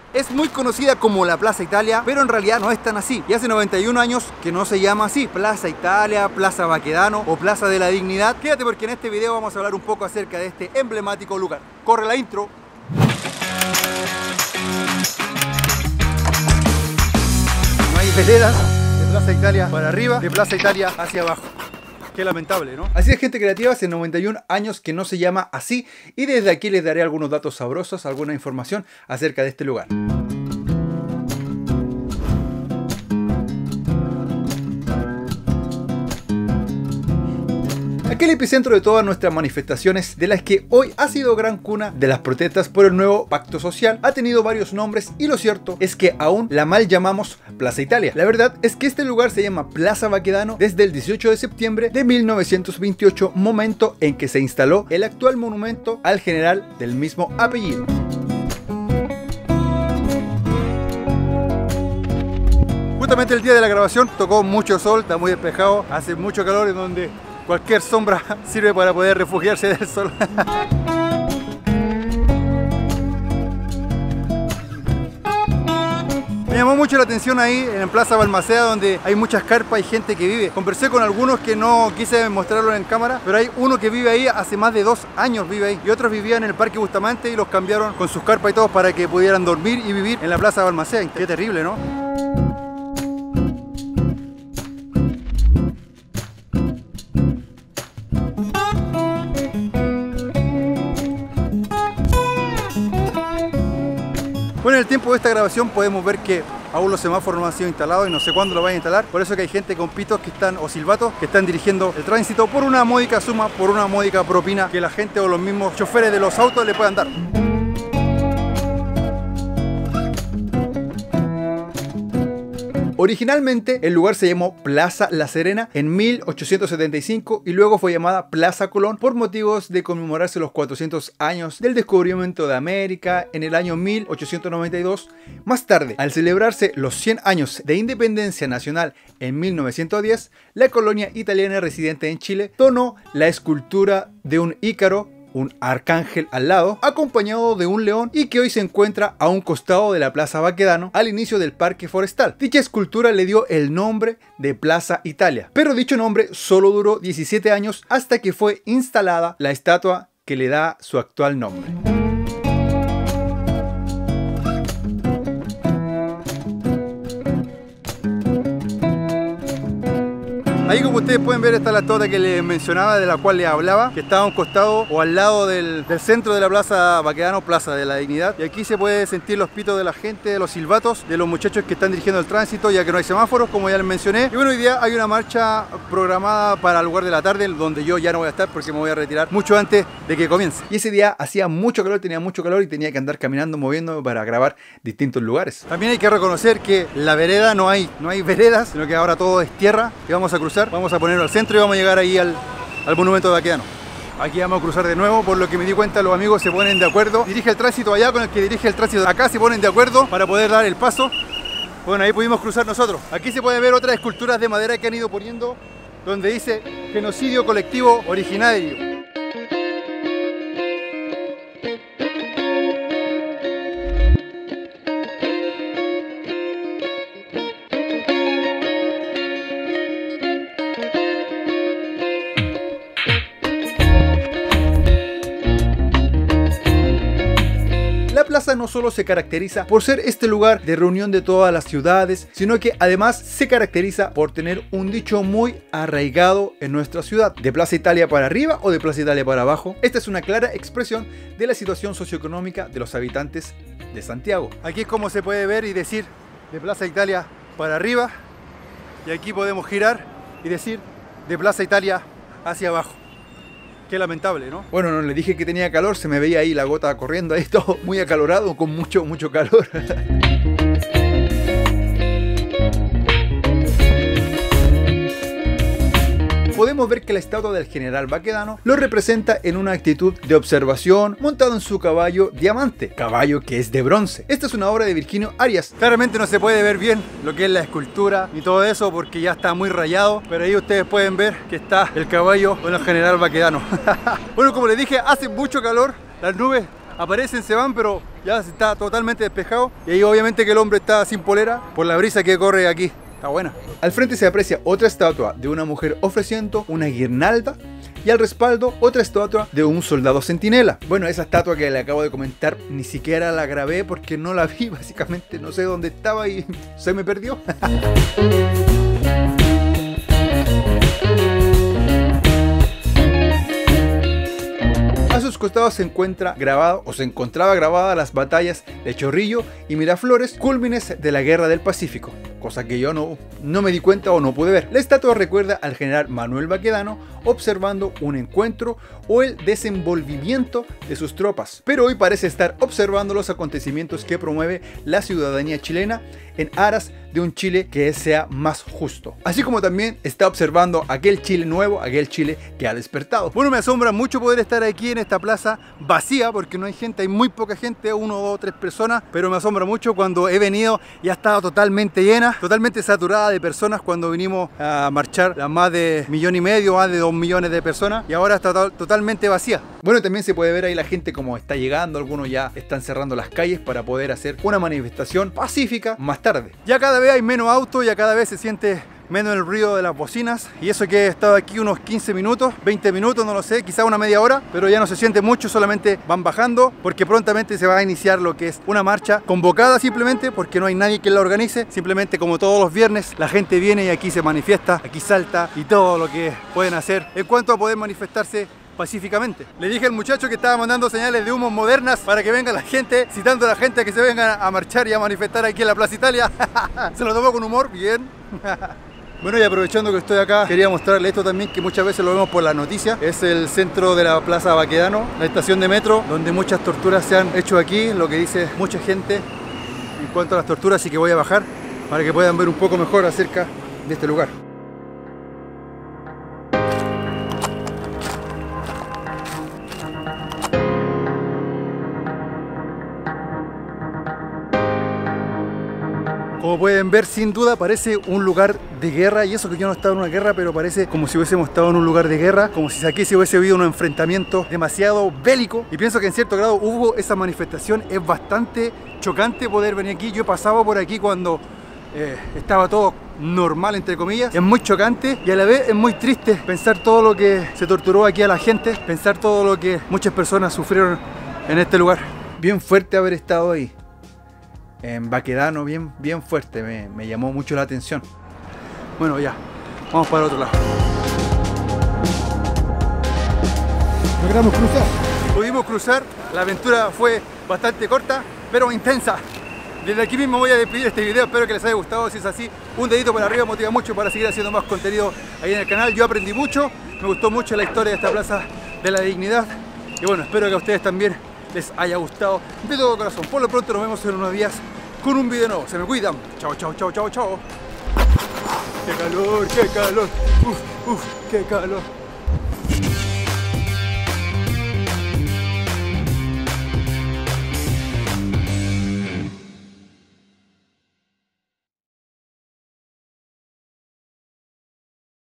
Es muy conocida como la Plaza Italia, pero en realidad no es tan así. Y hace 91 años que no se llama así. Plaza Italia, Plaza Baquedano o Plaza de la Dignidad. Quédate porque en este video vamos a hablar un poco acerca de este emblemático lugar. Corre la intro. No hay veredas de Plaza Italia para arriba, de Plaza Italia hacia abajo. Qué lamentable, ¿no? Así es, gente creativa, hace 91 años que no se llama así, y desde aquí les daré algunos datos sabrosos, alguna información acerca de este lugar. Aquel epicentro de todas nuestras manifestaciones, de las que hoy ha sido gran cuna de las protestas por el nuevo pacto social, ha tenido varios nombres y lo cierto es que aún la mal llamamos Plaza Italia. La verdad es que este lugar se llama Plaza Baquedano desde el 18 de septiembre de 1928, momento en que se instaló el actual monumento al general del mismo apellido. Justamente el día de la grabación tocó mucho sol, está muy despejado, hace mucho calor, en donde cualquier sombra sirve para poder refugiarse del sol. Me llamó mucho la atención ahí en Plaza Balmaceda, donde hay muchas carpas y gente que vive. Conversé con algunos que no quise mostrarlo en cámara, pero hay uno que vive ahí hace más de 2 años vive ahí. Y otros vivían en el Parque Bustamante y los cambiaron con sus carpas y todo para que pudieran dormir y vivir en la Plaza Balmaceda. Qué terrible, ¿no? Bueno, en el tiempo de esta grabación podemos ver que aún los semáforos no han sido instalados y no sé cuándo lo van a instalar. Por eso que hay gente con pitos que están, o silbatos, que están dirigiendo el tránsito por una módica suma, por una módica propina que la gente o los mismos choferes de los autos le puedan dar. Originalmente el lugar se llamó Plaza La Serena en 1875 y luego fue llamada Plaza Colón por motivos de conmemorarse los 400 años del descubrimiento de América en el año 1892. Más tarde, al celebrarse los 100 años de independencia nacional en 1910, la colonia italiana residente en Chile donó la escultura de un Ícaro, un arcángel al lado, acompañado de un león, y que hoy se encuentra a un costado de la Plaza Baquedano, al inicio del parque forestal. Dicha escultura le dio el nombre de Plaza Italia, pero dicho nombre solo duró 17 años hasta que fue instalada la estatua que le da su actual nombre. Ahí, como ustedes pueden ver, está la estatua que les mencionaba, de la cual les hablaba, que está a un costado o al lado del centro de la Plaza Baquedano, Plaza de la Dignidad. Y aquí se puede sentir los pitos de la gente, de los silbatos, de los muchachos que están dirigiendo el tránsito, ya que no hay semáforos, como ya les mencioné. Y bueno, hoy día hay una marcha programada para el lugar de la tarde, donde yo ya no voy a estar porque me voy a retirar mucho antes de que comience. Y ese día hacía mucho calor, tenía mucho calor y tenía que andar caminando, moviéndome para grabar distintos lugares. También hay que reconocer que la vereda no hay veredas, sino que ahora todo es tierra y vamos a cruzar. Vamos a ponerlo al centro y vamos a llegar ahí al monumento de Baquedano. Aquí vamos a cruzar de nuevo, por lo que me di cuenta los amigos se ponen de acuerdo. Dirige el tránsito allá con el que dirige el tránsito acá, se ponen de acuerdo para poder dar el paso. Bueno, ahí pudimos cruzar nosotros. Aquí se puede ver otras esculturas de madera que han ido poniendo, donde dice genocidio colectivo originario. La plaza no solo se caracteriza por ser este lugar de reunión de todas las ciudades, sino que además se caracteriza por tener un dicho muy arraigado en nuestra ciudad: de Plaza Italia para arriba o de Plaza Italia para abajo. Esta es una clara expresión de la situación socioeconómica de los habitantes de Santiago. Aquí es como se puede ver y decir de Plaza Italia para arriba, y aquí podemos girar y decir de Plaza Italia hacia abajo. Qué lamentable, ¿no? Bueno, no le dije que tenía calor, se me veía ahí la gota corriendo, ahí todo muy acalorado, con mucho calor. podemos ver que la estatua del general Baquedano lo representa en una actitud de observación, montado en su caballo Diamante, caballo que es de bronce. Esta es una obra de Virginio Arias. Claramente no se puede ver bien lo que es la escultura ni todo eso porque ya está muy rayado, pero ahí ustedes pueden ver que está el caballo con el general Baquedano. Bueno, como les dije, hace mucho calor, las nubes aparecen, se van, pero ya está totalmente despejado. Y ahí obviamente que el hombre está sin polera por la brisa que corre aquí. Está buena. Al frente se aprecia otra estatua de una mujer ofreciendo una guirnalda y al respaldo otra estatua de un soldado centinela. Bueno, esa estatua que le acabo de comentar ni siquiera la grabé porque no la vi, básicamente no sé dónde estaba y se me perdió. A sus costados se encuentra grabado o se encontraba grabada las batallas de Chorrillo y Miraflores, cúlmines de la Guerra del Pacífico, cosa que yo no me di cuenta o no pude ver. La estatua recuerda al general Manuel Baquedano observando un encuentro o el desenvolvimiento de sus tropas, pero hoy parece estar observando los acontecimientos que promueve la ciudadanía chilena en aras de un Chile que sea más justo, así como también está observando aquel Chile nuevo, aquel Chile que ha despertado. Bueno, me asombra mucho poder estar aquí en esta plaza vacía porque no hay gente, hay muy poca gente, 1, 2, 3 personas, pero me asombra mucho cuando he venido y ha estado totalmente llena, totalmente saturada de personas cuando vinimos a marchar a más de 1,5 millones, más de 2 millones de personas, y ahora está totalmente vacía. Bueno, también se puede ver ahí la gente como está llegando, algunos ya están cerrando las calles para poder hacer una manifestación pacífica más tarde. Ya cada vez hay menos autos, ya cada vez se siente menos el ruido de las bocinas, y eso que he estado aquí unos 15 minutos, 20 minutos, no lo sé, quizá una media hora, pero ya no se siente mucho, solamente van bajando porque prontamente se va a iniciar lo que es una marcha convocada simplemente porque no hay nadie que la organice, simplemente como todos los viernes la gente viene y aquí se manifiesta, aquí salta y todo lo que pueden hacer en cuanto a poder manifestarse pacíficamente. Le dije al muchacho que estaba mandando señales de humo modernas para que venga la gente, citando a la gente a que se venga a marchar y a manifestar aquí en la Plaza Italia. Se lo tomó con humor, bien. Bueno, y aprovechando que estoy acá, quería mostrarle esto también, que muchas veces lo vemos por las noticias. Es el centro de la Plaza Baquedano, la estación de metro, donde muchas torturas se han hecho aquí, lo que dice mucha gente en cuanto a las torturas, así que voy a bajar para que puedan ver un poco mejor acerca de este lugar. Como pueden ver, sin duda parece un lugar de guerra, y eso que yo no he estado en una guerra, pero parece como si hubiésemos estado en un lugar de guerra, como si aquí se hubiese habido un enfrentamiento demasiado bélico, y pienso que en cierto grado hubo esa manifestación. Es bastante chocante poder venir aquí. Yo he pasado por aquí cuando estaba todo normal, entre comillas. Es muy chocante y a la vez es muy triste pensar todo lo que se torturó aquí a la gente, pensar todo lo que muchas personas sufrieron en este lugar. Bien fuerte haber estado ahí en Baquedano, bien fuerte, me llamó mucho la atención. Bueno, ya, vamos para el otro lado. Logramos cruzar. Pudimos cruzar, la aventura fue bastante corta, pero intensa. Desde aquí mismo voy a despedir este video, espero que les haya gustado. Si es así, un dedito para arriba motiva mucho para seguir haciendo más contenido ahí en el canal. Yo aprendí mucho, me gustó mucho la historia de esta Plaza de la Dignidad. Y bueno, espero que a ustedes también les haya gustado de todo corazón. Por lo pronto nos vemos en unos días con un video nuevo. Se me cuidan. Chao, chao, chao, chao, chao. ¡Qué calor, qué calor! ¡Uf, uf, qué calor!